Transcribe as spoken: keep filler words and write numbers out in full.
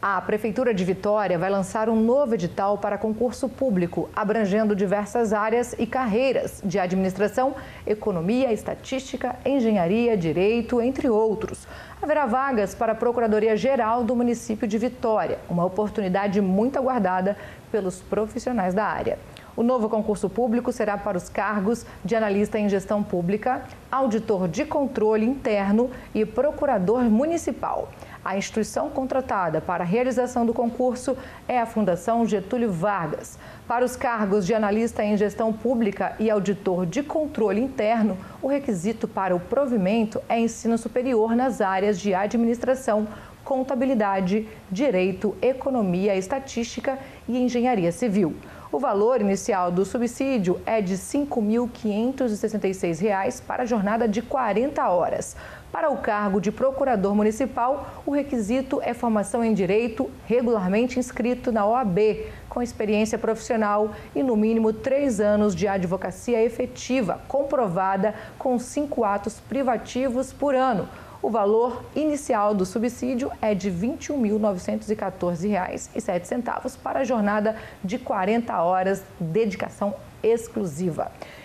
A Prefeitura de Vitória vai lançar um novo edital para concurso público, abrangendo diversas áreas e carreiras de administração, economia, estatística, engenharia, direito, entre outros. Haverá vagas para a Procuradoria-Geral do município de Vitória, uma oportunidade muito aguardada pelos profissionais da área. O novo concurso público será para os cargos de analista em gestão pública, auditor de controle interno e procurador municipal. A instituição contratada para a realização do concurso é a Fundação Getúlio Vargas. Para os cargos de analista em gestão pública e auditor de controle interno, o requisito para o provimento é ensino superior nas áreas de administração, contabilidade, direito, economia, estatística e engenharia civil. O valor inicial do subsídio é de cinco mil quinhentos e sessenta e seis reais para a jornada de quarenta horas. Para o cargo de procurador municipal, o requisito é formação em direito regularmente inscrito na O A B, com experiência profissional e no mínimo três anos de advocacia efetiva, comprovada com cinco atos privativos por ano. O valor inicial do subsídio é de vinte e um mil novecentos e quatorze reais e sete centavos para a jornada de quarenta horas, dedicação exclusiva.